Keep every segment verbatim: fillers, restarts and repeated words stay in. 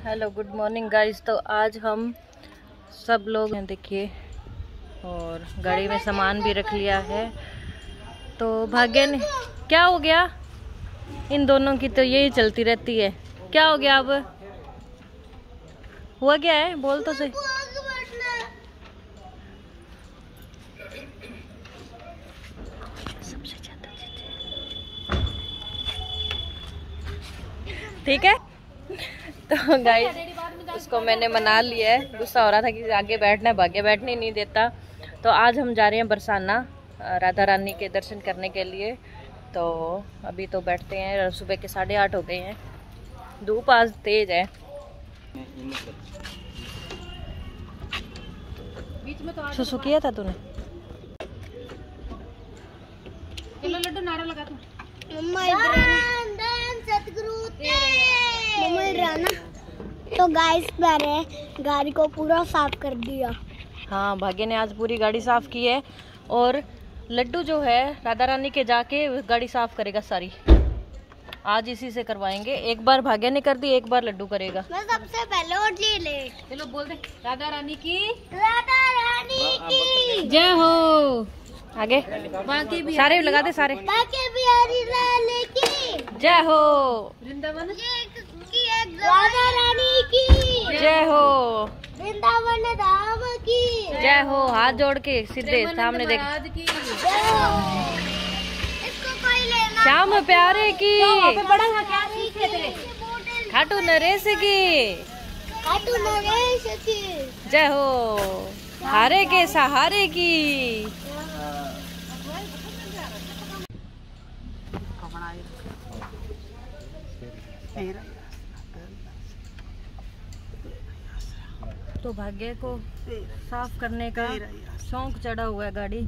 Hello good morning guys. तो आज हम सब लोग हैं, देखिए, और गाड़ी में सामान भी रख लिया है। तो भाग्य ने क्या हो गया, इन दोनों की तो यही चलती रहती है। क्या हो गया, अब हुआ क्या है, बोल तो सही। सबसे ज्यादा ठीक है। तो गाइस उसको मैंने मना लिया है, गुस्सा हो रहा था कि आगे बैठना है, भाग्य बैठने नहीं देता। तो आज हम जा रहे हैं बरसाना राधा रानी के दर्शन करने के लिए। तो अभी तो बैठते हैं, सुबह के साढ़े आठ हो गए हैं, धूप आज तेज है। सुसु किया था तूने? चलो लड्डू नारा लगा तू। तो गाइस मैंने गाड़ी को पूरा साफ कर दिया। हाँ, भाग्य ने आज पूरी गाड़ी साफ की है। और लड्डू जो है राधा रानी के जाके गाड़ी साफ करेगा सारी। आज इसी से करवाएंगे। एक बार भाग्य ने कर दी, एक बार लड्डू करेगा। मैं सबसे पहले उठ ले ले। चलो बोल दे, राधा रानी की राधा रानी की जय हो। आगे बाकी भी सारे लगा दे, सारे बाकी बिहारी रानी की जय हो। वृंदावन राधा रानी की जय हो। वृंदावन धाम की जय हो। हाथ जोड़ के सीधे सामने देख। जय हो। इसको कोई लेना। श्याम प्यारे की बड़ा क्या सीखे थे? खाटू नरेश की खाटू नरेश की जय हो। हारे के सहारे की तो भाग्य को साफ करने का शौक चढ़ा हुआ है गाड़ी।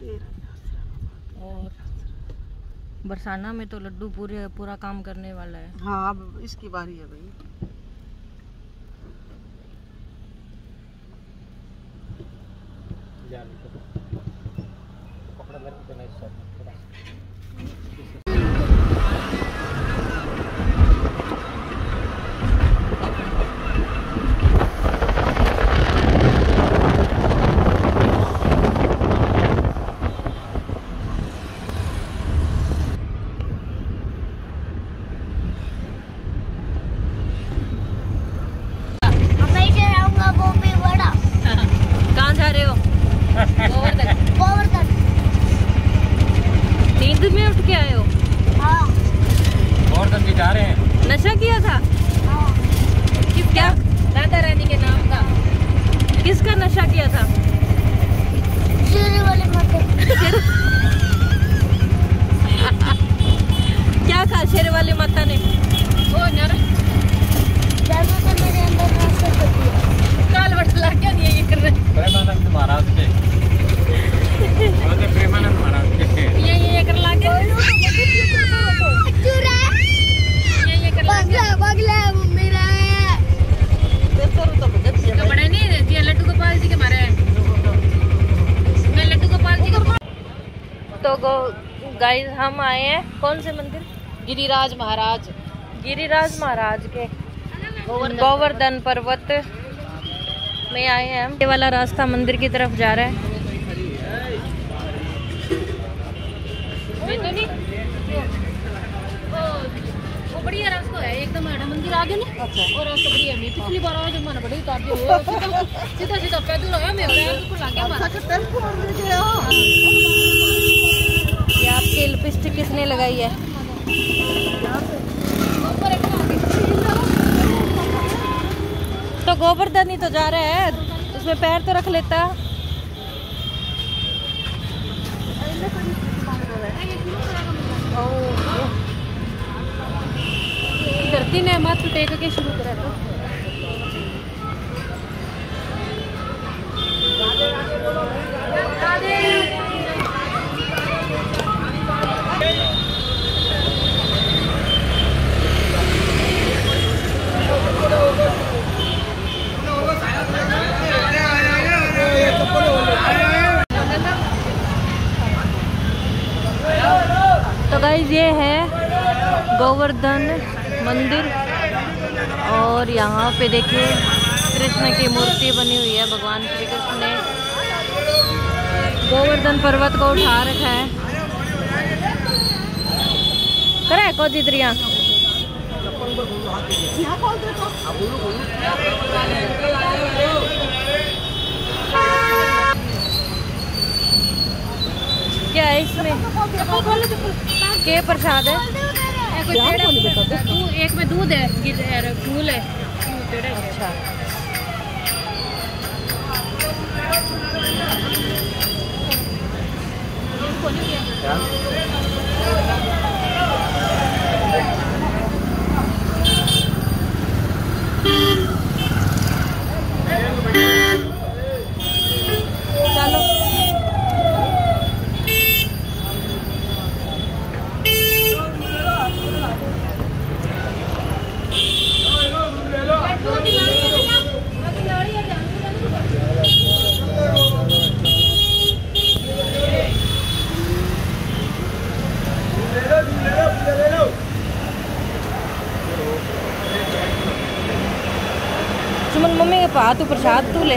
और बरसाना में तो लड्डू पूरे पूरा काम करने वाला है। हाँ, अब इसकी बारी है भाई। कहाँ जा रहे हो? गोवर्धन। गोवर्धन। नींद में उठ के आए हो? हाँ। गोवर्धन जी जा रहे हैं। नशा किया था? हाँ। किस क्या? राधा रानी के नाम का किसका नशा किया था? शेर वाले माता। क्या कहा शेर वाली माता ने? ओ नर तो मेरे अंदर रास्ता कर दिया। काल बटला क्या नहीं ये कर रहे? प्रेमानंद महाराज के प्रेमानंद महाराज के ये ये कर ला के चुरा ये ये कर ला के बगला बगला मेरा कपड़े नहीं रहती है। लड्डू गोपाल जी के मारे मैं लड्डू गोपाल जी का। तो गाइस हम आए हैं कौन से मंदिर? गिरिराज महाराज गिरिराज महाराज के गोवर्धन पर्वत में आए हैं हम। ये वाला रास्ता मंदिर की तरफ जा रहा है। मैं तो नहीं वो, वो बढ़िया रास्ता है एकदम, मंदिर आगे नहीं। अच्छा। और रास्ता बढ़िया है। पिछली बार आया जब मैंने बड़ी उतार दी, सीधा सीधा पैदल आया मैं बिल्कुल आगे हमारा। ये आपके लिपस्टिक किसने लगाई है? तो गोवर्धन ही तो जा रहा है, उसमें पैर तो रख लेता। धरती ने मत टेक के शुरू करा था। तो गाइस ये है गोवर्धन मंदिर। और और यहाँ पे देखिए कृष्ण की मूर्ति बनी हुई है। भगवान श्री कृष्ण ने गोवर्धन पर्वत को उठा रखा है। करे को जितरिया क्या है इसमें? क्या प्रसाद है? एक में दूध है, फूल है। अच्छा सुमन मम्मी के पा तू प्रसाद तू ले।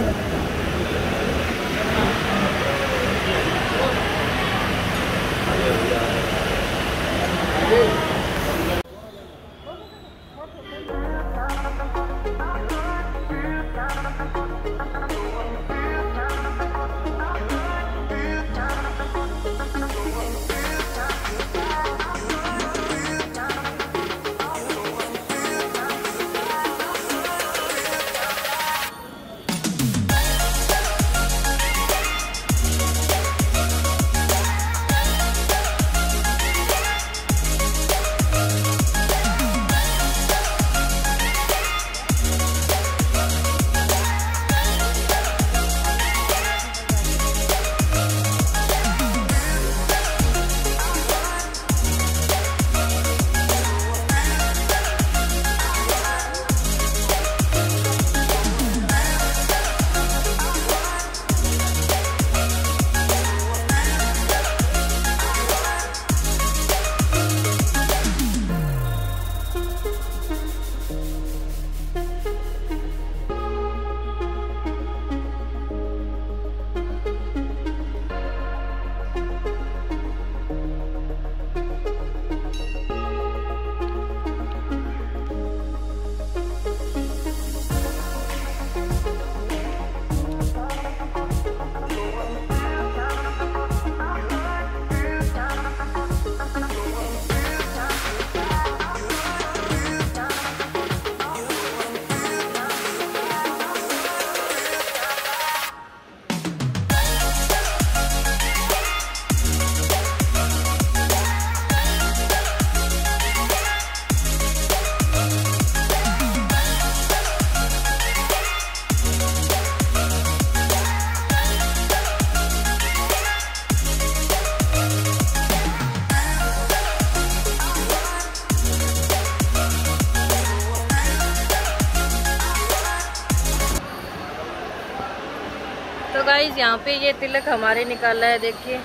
तो गाइस यहाँ पे ये तिलक हमारे निकाला है, देखिए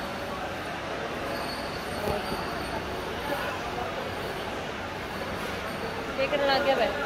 देखने लग गया भाई।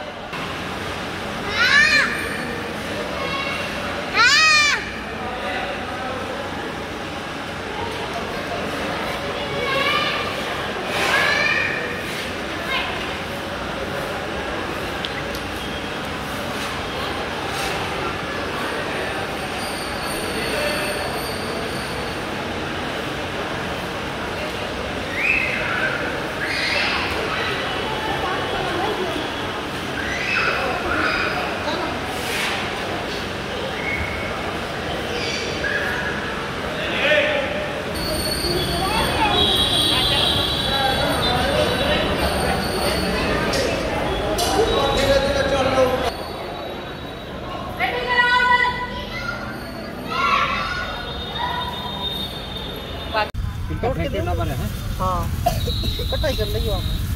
हाँ कटाई कर ली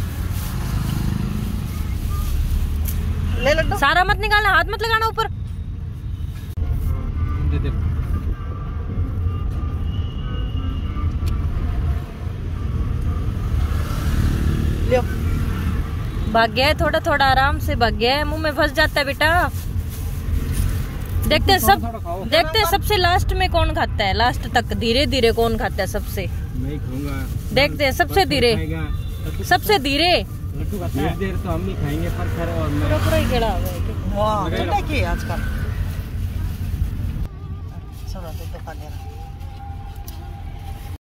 ले लड्डू। सारा मत निकालना, हाथ मत लगाना ऊपर। दे दे। लियो भाग गया है, थोड़ा थोड़ा आराम से भाग गया है, मुंह में फंस जाता है बेटा। देखते हैं सब, देखते हैं सबसे लास्ट में कौन खाता है, लास्ट तक धीरे धीरे कौन खाता है सबसे। मैं खाऊंगा। देखते हैं सबसे धीरे, सबसे धीरे। देर देर तो हम ही खाएंगे पर खैर और मैं पूरा पूरा ही गिरा हुआ है। वाह ठंडा की आजकल। चलो तो खा ले रहा